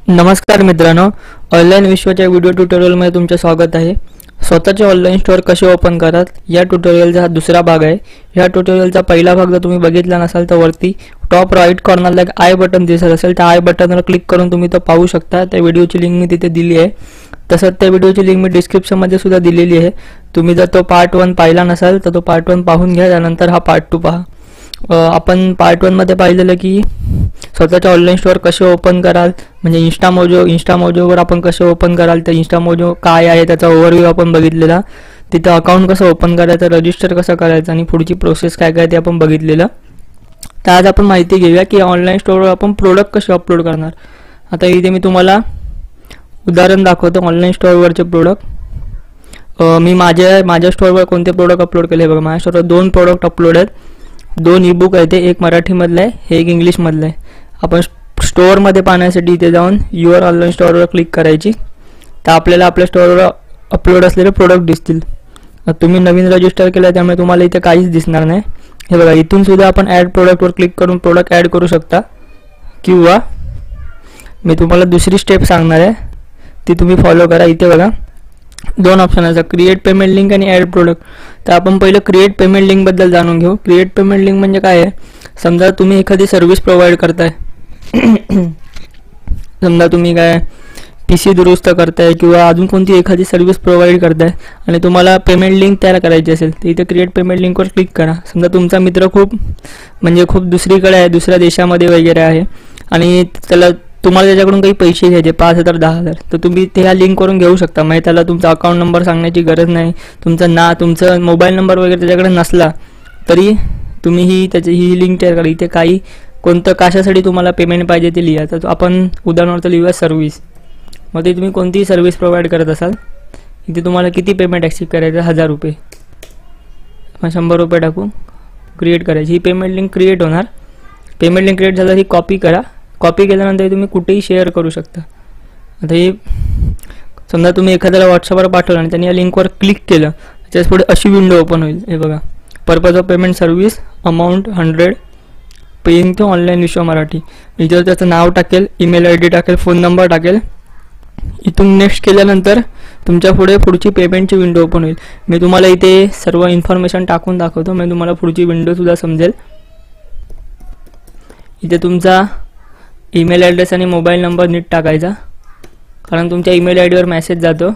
नमस्कार मित्रांनो, ऑनलाईन विश्वाच्या व्हिडिओ ट्युटोरियलमध्ये तुमचे स्वागत आहे। स्वतःचे ऑनलाईन स्टोअर कसे ओपन करतात या ट्युटोरियलचा हा दुसरा भाग आहे। या ट्युटोरियलचा पहिला भाग जर तुम्ही बघितला नसाल तर वरती टॉप राईट कॉर्नरला एक आय बटन दिसत असेल, त्या आय बटनवर क्लिक करून तुम्ही तो पाहू शकता। त्या व्हिडिओची लिंक मी तिथे दिली आहे। तसंच त्या व्हिडिओची लिंक मी डिस्क्रिप्शनमध्ये सुद्धा दिलेली आहे। तुम्ही जर तो पार्ट 1 पाहिला नसाल तर तो पार्ट 1 पाहून घ्या, त्यानंतर हा पार्ट 2 पहा। आपण पार्ट 1 मध्ये पाहिलेलं की स्वतःचे ऑनलाईन स्टोअर कसे ओपन कराल, म्हणजे इंस्टामोजोवर आपण कसे ओपन कराल, तर इंस्टामोजो काय आहे त्याचा ओव्हरव्ह्यू आपण बघितलेला। तिथे अकाउंट कसं ओपन करायचं, रजिस्टर कसं करायचं आणि पुढची प्रोसेस काय काय ते आपण बघितलेलं। तर आज आपण माहिती घेऊया की ऑनलाईन स्टोअरवर आपण प्रोडक्ट कसे अपलोड करणार। आता इथे मी तुम्हाला उदाहरण दाखवतो ऑनलाईन स्टोअरवरचे प्रोडक्ट। मी माझ्या स्टोअरवर कोणते प्रोडक्ट अपलोड केले बघा। माझ्या स्टोअरवर 2 प्रोडक्ट अपलोड आहेत, 2 ई-बुक आहेत, एक मराठीमधलं आहे, हे एक इंग्लिशमधलं आहे। आपण स्टोअरमध्ये पाहण्यासाठी इथे जाऊन युअर ऑनलाईन स्टोअरवर क्लिक करायची, तर आपल्याला आपल्या स्टोअरवर अपलोड असलेले प्रोडक्ट दिसतील। तुम्ही नवीन रजिस्टर केलं त्यामुळे तुम्हाला इथे काहीच दिसणार नाही। हे बघा, इथून सुद्धा आपण ॲड प्रोडक्टवर क्लिक करून प्रोडक्ट ॲड करू शकता, किंवा मी तुम्हाला दुसरी स्टेप सांगणार आहे ती तुम्ही फॉलो करा। इथे बघा 2 ऑप्शन आहेत, क्रिएट पेमेंट लिंक आणि ॲड प्रोडक्ट। तर आपण पहिलं क्रिएट पेमेंट लिंक बद्दल जाणून घेऊ। क्रिएट पेमेंट लिंक म्हणजे काय आहे, समजा तुम्ही एखादी सर्व्हिस प्रोव्हाइड करताय समजा तुम्ही काय PC दुरुस्त करताय किंवा अजून कोणती एखादी सर्व्हिस प्रोव्हाइड करताय आणि तुम्हाला पेमेंट लिंक तयार करायची असेल, तर इथे क्रिएट पेमेंट लिंकवर क्लिक करा। समजा तुमचा मित्र खूप दुसरीकडे आहे, दुसऱ्या देशामध्ये वगैरे आहे आणि तुम्हाला त्याच्याकडून काही पैसे घ्यायचे 5,000 10,000, तर तुम्ही त्या लिंकवरून घेऊ शकता। म्हणजे त्याला तुमचा अकाउंट नंबर सांगण्याची गरज नाही, तुमचा मोबाईल नंबर वगैरे त्याच्याकडे नसला तरी तुम्ही ही लिंक तयार करा। इथे कोणतं कशासाठी तुम्हाला पेमेंट पाहिजे ते लिहा। तर आपण उदाहरणार्थ लिहूया सर्व्हिस। मध्ये तुम्ही कोणतीही सर्व्हिस प्रोव्हाइड करत असाल, इथे तुम्हाला किती पेमेंट ॲक्सेप्ट करायचं, 1000 रुपये, 100 रुपये टाकू क्रिएट करायची। ही पेमेंट लिंक क्रिएट होणार। पेमेंट लिंक क्रिएट झालं ही कॉपी करा। कॉपी केल्यानंतर तुम्ही कुठेही शेअर करू शकता। आता ही समजा तुम्ही एखाद्याला व्हॉट्सअपवर पाठवलं आणि त्यांनी या लिंकवर क्लिक केलं, त्याच्याच पुढे अशी विंडो ओपन होईल। हे बघा, purpose of payment service, amount 100, paying to online Vishwa Marathi. इथे त्याचं नाव टाकेल, ईमेल ID टाकेल, फोन नंबर टाकेल। इथून नेक्स्ट केल्यानंतर तुमच्या पुढची पेमेंटची विंडो ओपन होईल। मी तुम्हाला इथे सर्व इन्फॉर्मेशन टाकून दाखवतो, म्हणजे तुम्हाला पुढची विंडो सुद्धा समजेल। इथे तुमचा ईमेल ॲड्रेस आणि मोबाईल नंबर नीट टाकायचा, कारण तुमच्या ईमेल ID वर मेसेज जातो।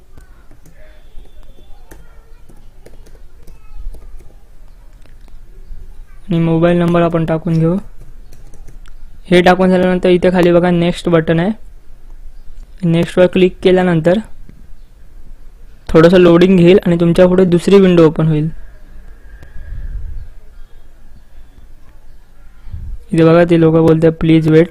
आणि मोबाईल नंबर आपण टाकून घेऊ। हे टाकून झाल्यानंतर इथे खाली बघा नेक्स्ट बटन आहे, नेक्स्टवर क्लिक केल्यानंतर थोडंसं लोडिंग घेईल आणि तुमच्या पुढे दुसरी विंडो ओपन होईल। इथे बघा ते लोक बोलतात प्लीज वेट।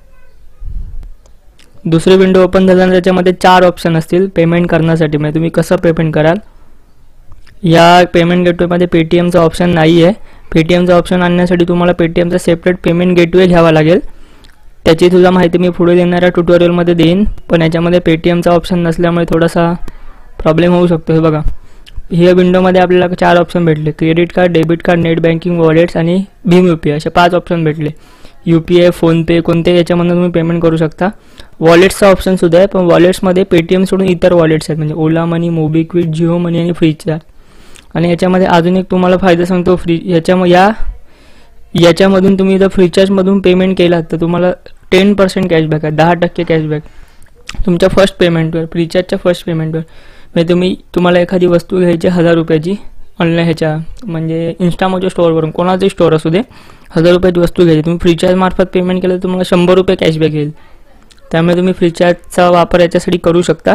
दुसरी विंडो ओपन झाल्यानंतर त्याच्यामध्ये 4 ऑप्शन असतील पेमेंट करण्यासाठी, म्हणजे तुम्ही कसं पेमेंट कराल। या पेमेंट गेटवेमध्ये पेटीएमचा ऑप्शन नाही आहे। पेटीएमचा ऑप्शन आणण्यासाठी तुम्हाला पेटीएमचा सेपरेट पेमेंट गेटवे घ्यावा लागेल। त्याची सुद्धा माहिती मी पुढे देणाऱ्या ट्युटोरियलमध्ये देईन, पण याच्यामध्ये पेटीएमचा ऑप्शन नसल्यामुळे थोडासा प्रॉब्लेम होऊ शकतो। हे बघा, ह्या विंडोमध्ये आपल्याला 4 ऑप्शन भेटले, credit card, debit card, net banking, wallets आणि भीम UPI असे 5 ऑप्शन भेटले। UPI, फोनपे कोणते याच्यामधून तुम्ही पेमेंट करू शकता। वॉलेट्सचा ऑप्शन सुद्धा आहे, पण वॉलेट्समध्ये पेटीएम सोडून इतर वॉलेट्स आहेत, म्हणजे ओला मनी, मोबिक्विक, जिओ मनी आणि फ्रीचार्ज। आणि याच्यामध्ये अजून एक तुम्हाला फायदा सांगतो, याच्यामधून तुम्ही जर फ्रीचार्जमधून पेमेंट केलात तर तुम्हाला 10% कॅशबॅक आहे, 10% कॅशबॅक तुमच्या फर्स्ट पेमेंटवर, फ्रीचार्जच्या फर्स्ट पेमेंटवर। म्हणजे तुम्हाला एखादी वस्तू घ्यायची 1000 रुपयाची ऑनलाईन म्हणजे इंस्टामोजो स्टोअरवरून, कोणाचंही स्टोअर असू दे, 1000 रुपयाची वस्तू घ्यायची, तुम्ही फ्रीचार्ज मार्फत पेमेंट केलं तर तुम्हाला 100 रुपये कॅशबॅक येईल। त्यामुळे तुम्ही फ्रीचार्जचा वापर याच्यासाठी करू शकता।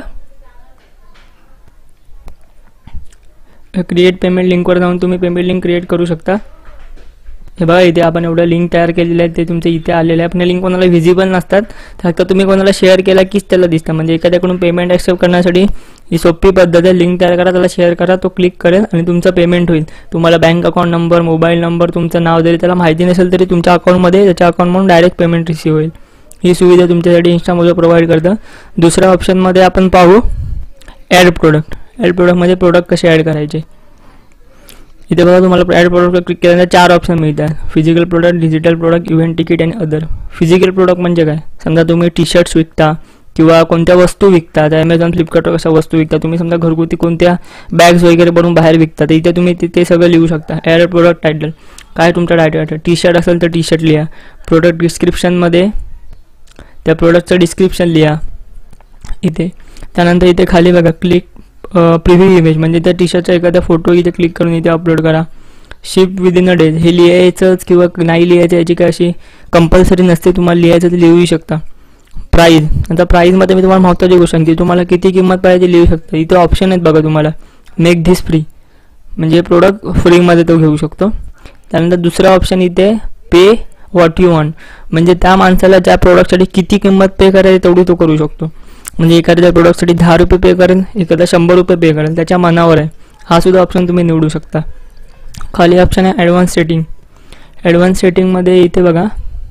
क्रिएट पेमेंट लिंकवर जाऊन तुम्ही पेमेंट लिंक क्रिएट करू शकता। हे बघा, इथे आपण एवढं लिंक तयार केलेले आहेत, ते तुमचे इथे आलेले आहे। पण लिंक कोणाला व्हिजिबल नसतात, फक्त तुम्ही कोणाला शेअर केला कीच त्याला दिसतं। म्हणजे एखाद्याकडून पेमेंट ॲक्सेप्ट करण्यासाठी ही सोपी पद्धत आहे। लिंक तयार करा, त्याला शेअर करा, तो क्लिक करेल आणि तुमचं पेमेंट होईल। तुम्हाला bank account number, mobile number, तुमचं नाव जरी त्याला माहिती नसेल तरी तुमच्या अकाउंटमध्ये त्याच्या अकाउंटमधून डायरेक्ट पेमेंट रिसीव्ह होईल। ही सुविधा तुमच्यासाठी इंस्टामोजो प्रोव्हाइड करतं। दुसऱ्या ऑप्शनमध्ये आपण पाहू ॲड प्रोडक्ट। ॲड प्रोडक्टमध्ये प्रोडक्ट कसे ॲड करायचे। इथे बघा तुम्हाला ॲड प्रोडक्टवर क्लिक केल्यानंतर 4 ऑप्शन मिळतात, physical product, digital product, event ticket आणि अदर. फिजिकल प्रोडक्ट म्हणजे काय, समजा तुम्ही टी शर्ट्स विकता किंवा कोणत्या वस्तू विकता, तर ॲमेझॉन फ्लिपकार्टवर कशा वस्तू विकता, तुम्ही समजा घरगुती कोणत्या बॅग्स वगैरे बनवून बाहेर विकता, तर इथे तुम्ही ते सगळं लिहू शकता. ॲड प्रोडक्ट टायटल, काय तुमचा टायटल, टी शर्ट असेल तर टी शर्ट लिहा. प्रोडक्ट डिस्क्रिप्शनमध्ये त्या प्रोडक्टचं डिस्क्रिप्शन लिहा इथे. त्यानंतर इथे खाली बघा क्लिक प्रिव्ह्यू इमेज, म्हणजे त्या टी शर्टचा एखादा फोटो इथे क्लिक करून इथे अपलोड करा. शिप विदिन अ डेज, हे लिहायचंच किंवा नाही लिहायचं याची काय अशी कंपल्सरी नसते, तुम्हाला लिहायचं तर लिहूही शकता. प्राईज, आता प्राईजमध्ये मी तुम्हाला महत्त्वाची गोष्ट सांगते, तुम्हाला किती किंमत पाहिजे लिहू शकता. इथे ऑप्शन आहेत बघा तुम्हाला, मेक धिस फ्री, म्हणजे प्रोडक्ट फ्रीमध्ये तो घेऊ शकतो. त्यानंतर दुसरा ऑप्शन इथे पे व्हॉट यू वॉन्ट, म्हणजे त्या माणसाला ज्या प्रोडक्टसाठी किती किंमत पे करायची तेवढी तो करू शकतो. म्हणजे एखाद्या प्रोडक्टसाठी 10 रुपये पे करेल, एखादा 100 रुपये पे करेल, त्याच्या मनावर आहे. हा सुद्धा ऑप्शन तुम्ही निवडू शकता. खाली ऑप्शन आहे ॲडव्हान्स सेटिंग. ॲडव्हान्स सेटिंगमध्ये इथे बघा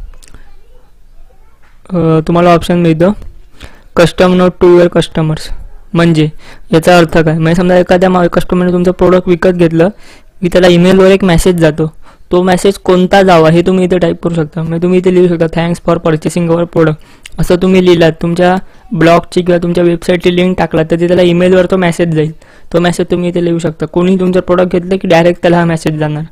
तुम्हाला ऑप्शन मिळतं custom note to your customers. म्हणजे याचा अर्थ काय, म्हणजे समजा एखाद्या कस्टमरने तुमचं प्रोडक्ट विकत घेतलं की त्याला ईमेलवर एक मेसेज जातो, तो मेसेज कोणता जावा हे तुम्ही इथे टाईप करू शकता. म्हणजे तुम्ही इथे लिहू शकता thanks for purchasing our product, असं तुम्ही लिहिलात, तुमच्या ब्लॉगची किंवा तुमच्या वेबसाईटची लिंक टाकलात तर ते त्याला ईमेलवर तो मेसेज जाईल. तो मेसेज तुम्ही इथे लिहू शकता. कोणी तुमचं प्रोडक्ट घेतलं की डायरेक्ट त्याला हा मेसेज जाणार.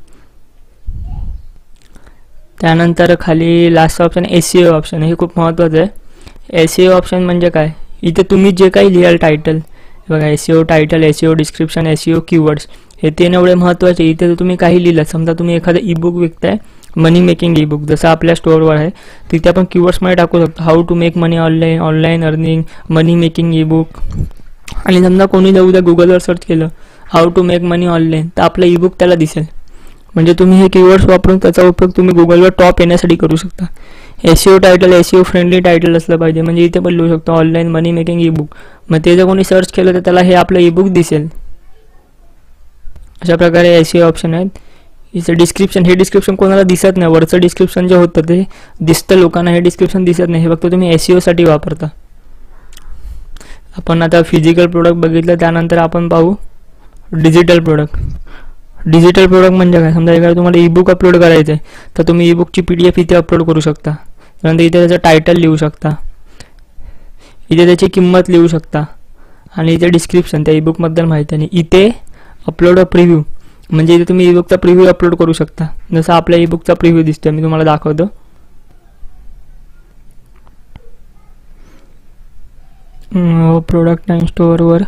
त्यानंतर खाली लास्ट ऑप्शन SEO ऑप्शन, हे खूप महत्त्वाचं आहे. SEO ऑप्शन म्हणजे काय, इथे तुम्ही जे काही लिहाल टायटल बघा, SEO title, SEO description, SEO keywords, हे 3 एवढे महत्त्वाचे. इथे तुम्ही काही लिहिलं, समजा तुम्ही एखादं ईबुक विकताय, मनी मेकिंग ईबुक, जसं आपल्या स्टोअरवर आहे, तिथे आपण कीवर्ड्समध्ये टाकू शकतो how to make money online, online earning, money making ebook. आणि समजा कोणी उद्या गुगलवर सर्च केलं how to make money online, तर आपलं ईबुक त्याला दिसेल. म्हणजे तुम्ही हे कीवर्ड्स वापरून त्याचा उपयोग तुम्ही गुगलवर टॉप येण्यासाठी करू शकता. SEO title, SEO friendly title असलं पाहिजे, म्हणजे इथे पण लिहू शकतो ऑनलाईन मनी मेकिंग ईबुक. मग ते जर कोणी सर्च केलं तर त्याला हे आपलं ईबुक दिसेल. अशा प्रकारे SEO ऑप्शन आहेत. इथे डिस्क्रिप्शन, हे डिस्क्रिप्शन कोणाला दिसत नाही, वरचं डिस्क्रिप्शन जे होतं ते दिसतं लोकांना, हे डिस्क्रिप्शन दिसत नाही, हे फक्त तुम्ही SEO साठी वापरता. आपण आता फिजिकल प्रोडक्ट बघितलं, त्यानंतर आपण पाहू डिजिटल प्रोडक्ट. डिजिटल प्रोडक्ट म्हणजे काय, समजा एखादं तुम्हाला ईबुक अपलोड करायचं आहे तर तुम्ही ईबुकची PDF इथे अपलोड करू शकता. त्यानंतर इथे त्याचं टायटल लिहू शकता, इथे त्याची किंमत लिहू शकता, आणि इथे डिस्क्रिप्शन त्या ईबुकबद्दल माहिती. आणि इथे अपलोड अ प्रिव्ह्यू, म्हणजे इथे तुम्ही ईबुकचा प्रिव्ह्यू अपलोड करू शकता. जसं आपल्या ईबुकचा प्रिव्ह्यू दिसतोय, मी तुम्हाला दाखवतो. प्रोडक्ट अँड स्टोअरवर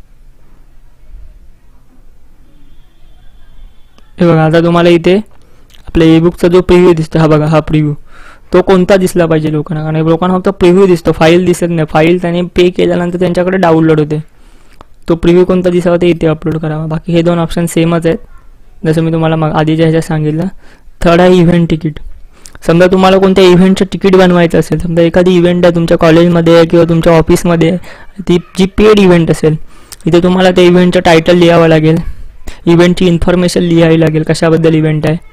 हे बघा, आता तुम्हाला इथे आपल्या ईबुकचा जो प्रिव्ह्यू दिसतो, हा बघा, हा प्रिव्ह्यू तो कोणता दिसला पाहिजे लोकांना, कारण लोकांना फक्त प्रिव्ह्यू दिसतो, फाईल दिसत नाही. फाईल त्याने पे केल्यानंतर त्यांच्याकडे डाउनलोड होते. तो प्रिव्ह्यू कोणता दिसावा ते इथे अपलोड करावा. बाकी हे 2 ऑप्शन सेमच आहेत, जसं मी तुम्हाला मग आधीच्या ह्याच्यात सांगितलं. थर्ड आहे इव्हेंट तिकीट. समजा तुम्हाला कोणत्या इव्हेंटचं तिकीट बनवायचं असेल, समजा एखादी इव्हेंट आहे तुमच्या कॉलेजमध्ये किंवा तुमच्या ऑफिसमध्ये, ती जी पेड इव्हेंट असेल, इथे तुम्हाला त्या इव्हेंटचं टायटल लिहावं लागेल, इव्हेंटची इन्फॉर्मेशन लिहावी लागेल, कशाबद्दल इव्हेंट आहे,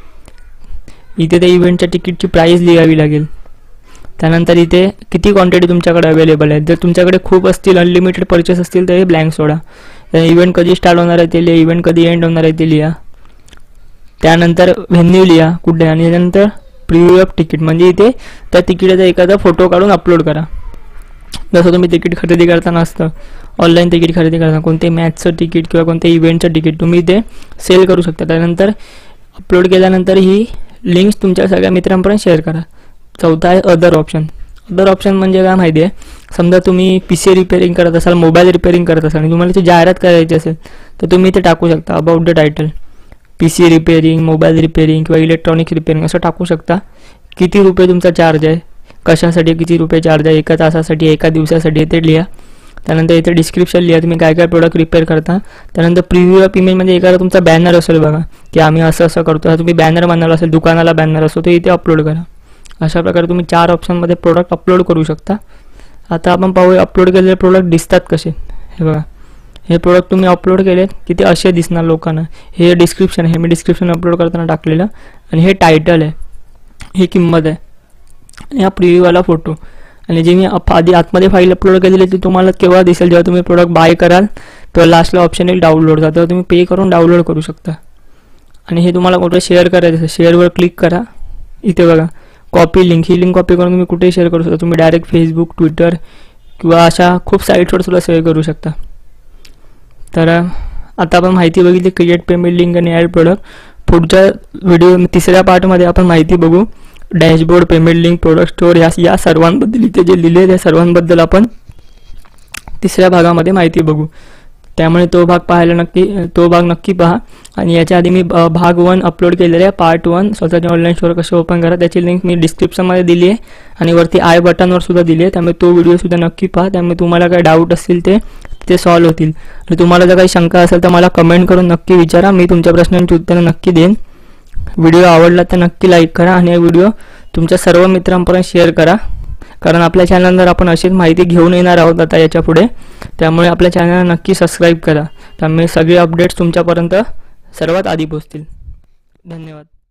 इथे त्या इव्हेंटच्या तिकीटची प्राईस लिहावी लागेल. त्यानंतर इथे किती क्वांटिटी तुमच्याकडे अवेलेबल आहे, जर तुमच्याकडे खूप असतील, अनलिमिटेड परचेस असतील तर हे ब्लँक सोडा. इव्हेंट कधी स्टार्ट होणार आहे ते लिहा, इव्हेंट कधी एंड होणार आहे ते लिहा. त्यानंतर व्हेन्यू लिहा कुठे, आणि त्यानंतर प्रिव्ह्यू ऑफ तिकीट, म्हणजे इथे त्या तिकीटाचा एखादा फोटो काढून अपलोड करा. जसं तुम्ही तिकीट खरेदी करताना असतं, ऑनलाईन तिकीट खरेदी करताना कोणते मॅचचं तिकीट किंवा कोणत्या इव्हेंटचं तिकीट तुम्ही इथे सेल करू शकता. त्यानंतर अपलोड केल्यानंतर ही लिंक्स तुमच्या सगळ्या मित्रांपर्यंत शेअर करा. चौथा आहे अदर ऑप्शन. अदर ऑप्शन म्हणजे काय माहिती आहे, समजा तुम्ही PC रिपेअरिंग करत असाल, मोबाईल रिपेअरिंग करत असाल आणि तुम्हाला ती जाहिरात करायची असेल तर तुम्ही इथे टाकू शकता about the title, PC repairing, mobile repairing किंवा इलेक्ट्रॉनिक रिपेअरिंग असं टाकू शकता. किती रुपये तुमचा चार्ज आहे, कशासाठी किती रुपये चार्ज आहे, एका तासासाठी, एका दिवसासाठी ते लिहा. त्यानंतर इथे डिस्क्रिप्शन लिहा तुम्ही काय काय प्रोडक्ट रिपेअर करता. त्यानंतर प्रिव्ह्यू ऑफ इमेज, म्हणजे एखादा तुमचा बॅनर असेल बघा की आम्ही असं असं करतो, हा तुम्ही बॅनर बनवला असेल, दुकानाला बॅनर असतो, तो इथे अपलोड करा. अशा प्रकारे तुम्ही 4 ऑप्शनमध्ये प्रोडक्ट अपलोड करू शकता. आता आपण पाहूया अपलोड केलेले प्रोडक्ट दिसतात कसे. हे बघा, हे प्रोडक्ट तुम्ही अपलोड केले की ते असे दिसणार लोकांना. हे डिस्क्रिप्शन आहे, मी डिस्क्रिप्शन अपलोड करताना टाकलेलं, आणि हे टायटल आहे, ही किंमत आहे, आणि हा प्रिव्ह्यूवाला फोटो. आणि जे मी आधी आतमध्ये फाईल अपलोड केलेली ती तुम्हाला केव्हा दिसेल, जेव्हा तुम्ही प्रोडक्ट बाय कराल तेव्हा लास्टला ऑप्शन येईल डाउनलोडचा, तेव्हा तुम्ही पे करून डाउनलोड करू शकता. आणि हे तुम्हाला कुठे शेअर करायचं असेल शेअरवर क्लिक करा. इथे बघा कॉपी लिंक, ही लिंक कॉपी करून तुम्ही कुठेही शेअर करू शकता. तुम्ही डायरेक्ट फेसबुक, ट्विटर किंवा अशा खूप साईट्सवर सुद्धा शेअर करू शकता. तर आता आपण माहिती बघितली क्रिएट पेमेंट लिंक आणि ॲड प्रोडक्ट. पुढच्या व्हिडिओ तिसऱ्या पार्टमध्ये आपण माहिती बघू dashboard, payment link, product store या सर्वांबद्दल. इथे जे लिहिले त्या सर्वांबद्दल आपण तिसऱ्या भागामध्ये माहिती बघू. त्यामुळे तो भाग नक्की पहा. आणि याच्या आधी मी भाग 1 अपलोड केलेला आहे, पार्ट 1 स्वतःचे ऑनलाईन स्टोअर कसे ओपन करा. त्याची लिंक मी डिस्क्रिप्शनमध्ये दिली आहे आणि वरती आय बटनवर सुद्धा दिली आहे. त्यामुळे तो व्हिडिओसुद्धा नक्की पहा. त्यामुळे तुम्हाला काही डाऊट असतील ते सॉल्व्ह होतील. आणि तुम्हाला जर काही शंका असेल तर मला कमेंट करून नक्की विचारा, मी तुमच्या प्रश्नांची उत्तरं नक्की देईन. व्हिडिओ आवडला तर नक्की लाईक करा आणि हा व्हिडिओ तुमच्या सर्व मित्रांपर्यंत शेअर करा. कारण आपल्या चॅनलवर आपण अशीच माहिती घेऊन येणार आहोत आता याच्या पुढे. त्यामुळे आपल्या चॅनलला नक्की सबस्क्राईब करा. त्यामुळे सगळे अपडेट्स तुमच्यापर्यंत सर्वात आधी पोहोचतील. धन्यवाद.